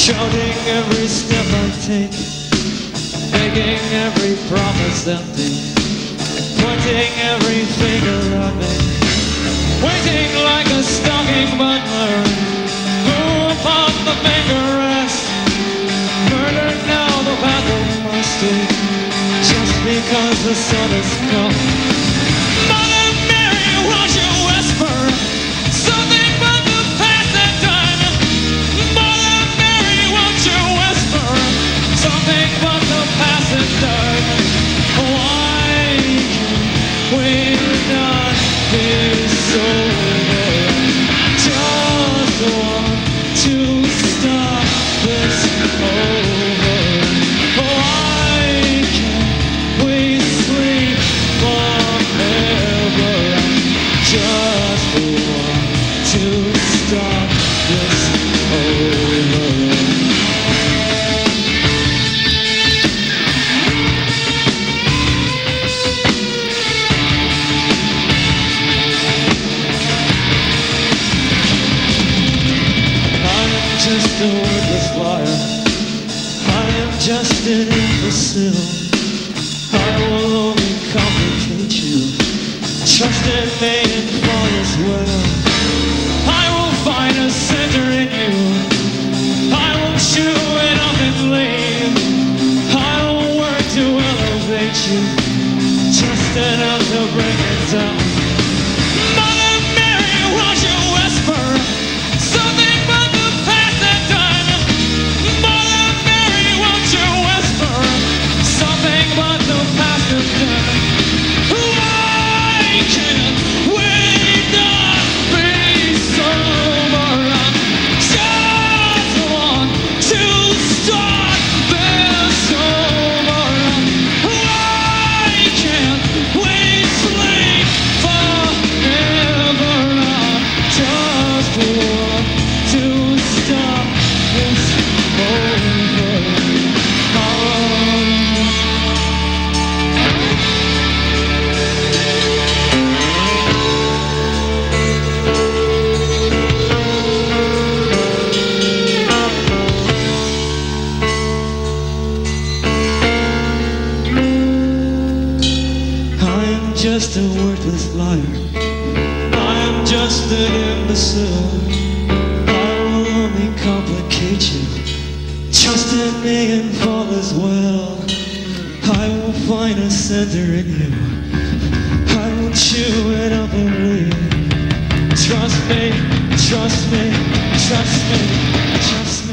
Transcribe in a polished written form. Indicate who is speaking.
Speaker 1: counting every step I take, making every promise empty, pointing every finger at me, waiting like a stalking butler, who upon the finger rests, murder now the battle must be, just because the sun has come. Mother Mary, won't you whisper something about the past and done? Mother Mary, won't you whisper something about the past and done? Why can we not be sober? Just want to stop this over. Why can't we sleep forever? Just want to stop this over. Just a wordless liar, I am just an imbecile. I will only complicate you, trust in me and fall as well. I will find a center in you, I will chew it up and leave. I will work to elevate you, just enough to bring it down. Mother Mary, won't you whisper something about the past and done? Mother Mary, won't you whisper something about the past and done? Why can't we not be sober? I just want to start this over. Why can't we sleep forever? I just want to stop this over. I am just a worthless liar, I am just an imbecile. I will only complicate you, trust in me and fall as well. I will find a center in you, I will chew it up and leave. Trust me, trust me, trust me, trust me.